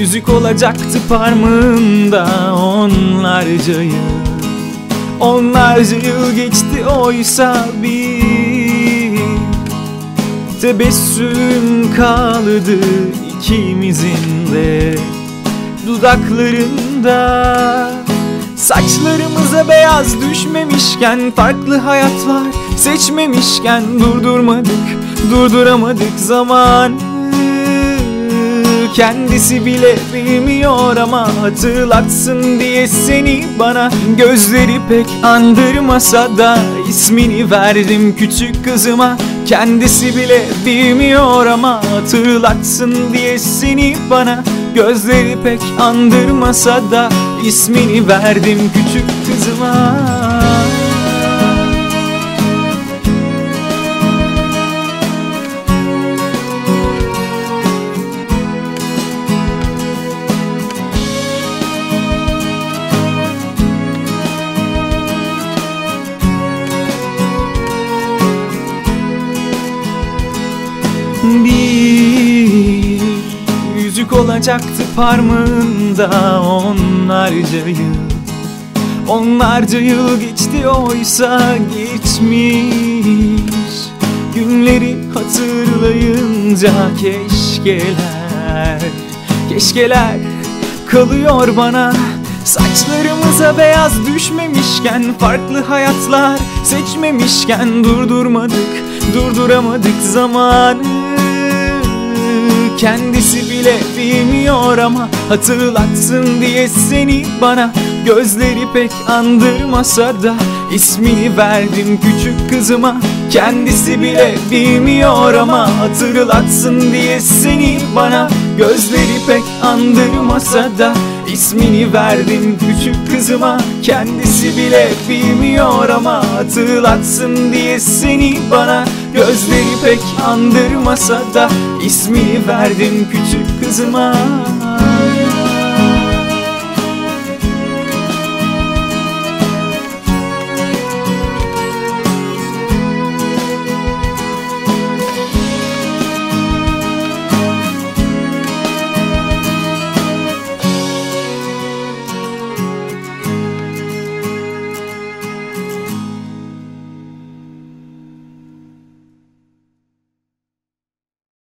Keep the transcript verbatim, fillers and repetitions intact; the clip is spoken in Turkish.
Yüzük olacaktı parmağında onlarca yıl. Onlarca yıl geçti oysa bir tebessüm kaldı ikimizin de dudaklarında. Saçlarımıza beyaz düşmemişken, farklı hayatlar seçmemişken, durdurmadık, durduramadık zaman. Kendisi bile bilmiyor ama hatırlatsın diye seni bana. Gözleri pek andırmasa da ismini verdim küçük kızıma. Kendisi bile bilmiyor ama hatırlatsın diye seni bana. Gözleri pek andırmasa da ismini verdim küçük kızıma. Bir yüzük olacaktı parmağında onlarca yıl. Onlarca yıl geçti oysa geçmiş. Günleri hatırlayınca keşkeler, keşkeler kalıyor bana. Saçlarımıza beyaz düşmemişken, farklı hayatlar seçmemişken, durdurmadık, durduramadık zamanı. Kendisi bile bilmiyor ama hatırlatsın diye seni bana. Gözleri pek andırmasa da ismini verdim küçük kızıma. Kendisi bile bilmiyor ama hatırlatsın diye seni bana. Gözleri pek andırmasa da ismini verdim küçük kızıma. Kendisi bile bilmiyor ama hatırlatsın diye seni bana. Gözleri pek andırmasa da ismini verdim küçük kızıma.